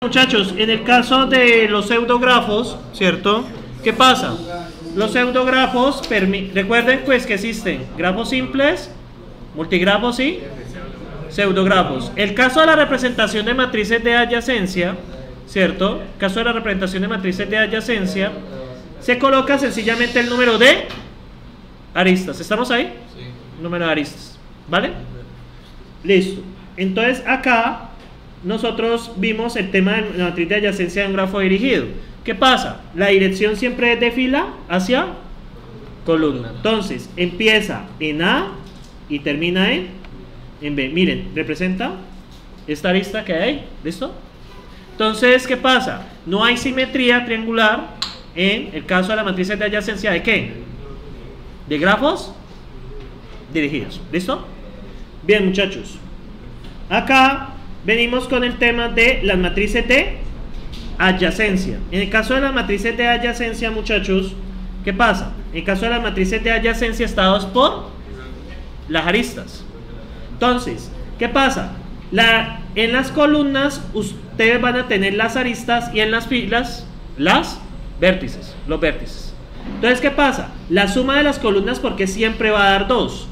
Muchachos, en el caso de los pseudografos, ¿cierto? ¿Qué pasa? Los pseudografos, recuerden pues que existen grafos simples, multigrafos y pseudografos. El caso de la representación de matrices de adyacencia, ¿cierto? El caso de la representación de matrices de adyacencia, se coloca sencillamente el número de aristas. ¿Estamos ahí? Sí. Número de aristas, ¿vale? Listo. Entonces acá nosotros vimos el tema de la matriz de adyacencia de un grafo dirigido. ¿Qué pasa? La dirección siempre es de fila hacia columna. Entonces empieza en A y termina en B. Miren, representa esta arista que hay ahí. ¿Listo? Entonces, ¿qué pasa? No hay simetría triangular en el caso de las matrices de adyacencia de ¿qué? De grafos dirigidos. ¿Listo? Bien, muchachos. Acá venimos con el tema de las matrices de adyacencia. En el caso de las matrices de adyacencia, muchachos, ¿qué pasa? En el caso de las matrices de adyacencia estados por las aristas. Entonces, ¿qué pasa? En las columnas ustedes van a tener las aristas y en las filas las vértices, los vértices. Entonces, ¿qué pasa? La suma de las columnas, porque siempre va a dar 2.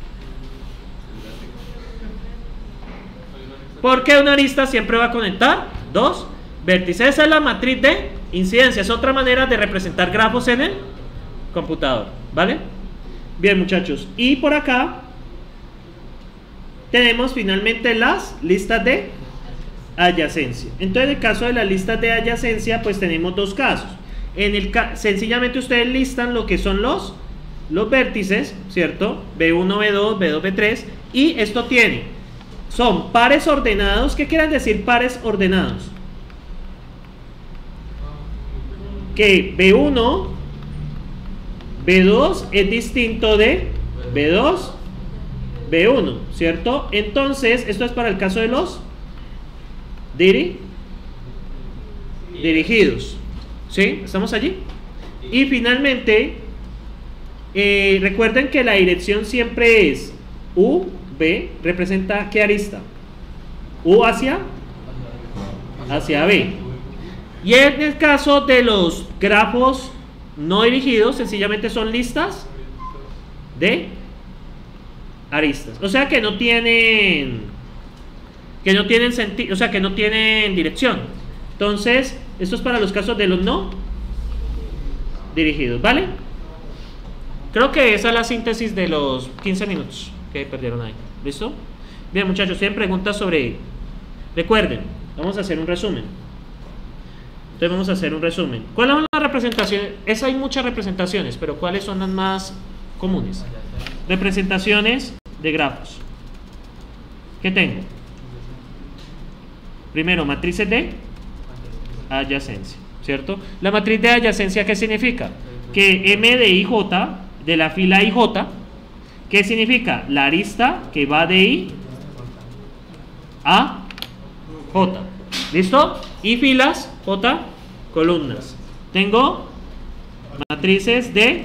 Porque una arista siempre va a conectar 2 vértices. Esa es la matriz de incidencia. Es otra manera de representar grafos en el computador, ¿vale? Bien, muchachos. Y por acá tenemos finalmente las listas de adyacencia. Entonces, en el caso de las listas de adyacencia, pues tenemos dos casos. Sencillamente ustedes listan lo que son los vértices, ¿cierto? B1, B2, B2, B3. Y esto son pares ordenados. ¿Qué quieren decir pares ordenados? Que B1, B2 es distinto de B2, B1, ¿cierto? Entonces, esto es para el caso de los dirigidos. ¿Sí? ¿Estamos allí? Y finalmente, recuerden que la dirección siempre es U, B, representa ¿qué arista? U hacia B. Y en el caso de los grafos no dirigidos, sencillamente son listas de aristas. O sea que no tienen sentido, o sea que no tienen dirección. Entonces, esto es para los casos de los no dirigidos, ¿vale? Creo que esa es la síntesis de los 15 minutos que perdieron ahí. ¿Listo? Bien, muchachos, tienen preguntas sobre... Recuerden, vamos a hacer un resumen. Entonces vamos a hacer un resumen. ¿Cuáles son las representaciones? Hay muchas representaciones, pero ¿cuáles son las más comunes? Representaciones de grafos. ¿Qué tengo? Primero, matrices de adyacencia, ¿cierto? La matriz de adyacencia, ¿qué significa? Que M de IJ, de la fila IJ, ¿qué significa? La arista que va de I a J. ¿Listo? Y filas, J, columnas. Tengo matrices de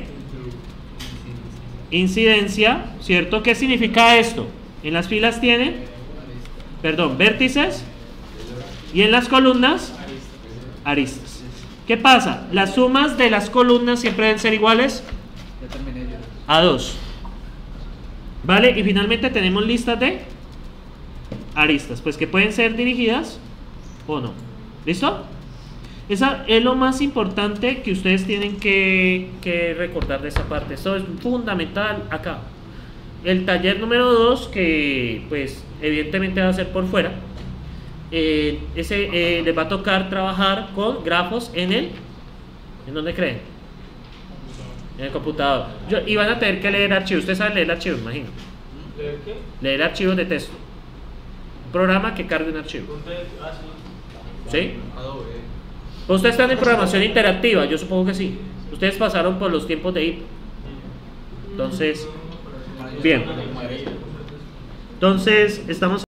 incidencia, ¿cierto? ¿Qué significa esto? En las filas tienen, vértices, y en las columnas, aristas. ¿Qué pasa? Las sumas de las columnas siempre deben ser iguales a 2. ¿Vale? Y finalmente tenemos listas de aristas, pues que pueden ser dirigidas o no. ¿Listo? Esa es lo más importante que ustedes tienen que recordar de esa parte. Esto es fundamental acá. El taller número 2, que pues evidentemente va a ser por fuera, les va a tocar trabajar con grafos ¿en dónde creen? En el computador. Y van a tener que leer archivos. Ustedes saben leer archivos, imagino. ¿Leer qué? Leer archivos de texto. Un programa que cargue un archivo. ¿Sí? Adobe. Ustedes están en programación interactiva, yo supongo que sí. Ustedes pasaron por los tiempos de IP. Entonces, bien. Entonces, estamos